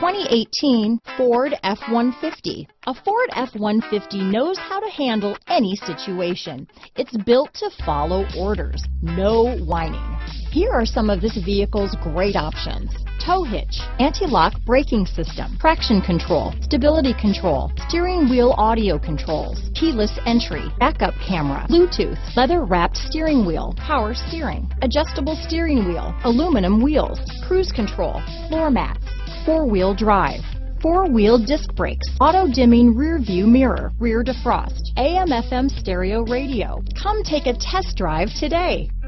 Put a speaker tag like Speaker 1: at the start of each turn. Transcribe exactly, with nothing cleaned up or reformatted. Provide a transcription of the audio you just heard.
Speaker 1: twenty eighteen Ford F one fifty. A Ford F one fifty knows how to handle any situation. It's built to follow orders, no whining. Here are some of this vehicle's great options: tow hitch, anti-lock braking system, traction control, stability control, steering wheel audio controls, keyless entry, backup camera, Bluetooth, leather-wrapped steering wheel, power steering, adjustable steering wheel, aluminum wheels, cruise control, floor mats, four-wheel drive, four-wheel disc brakes, auto-dimming rear-view mirror, rear defrost, A M F M stereo radio. Come take a test drive today.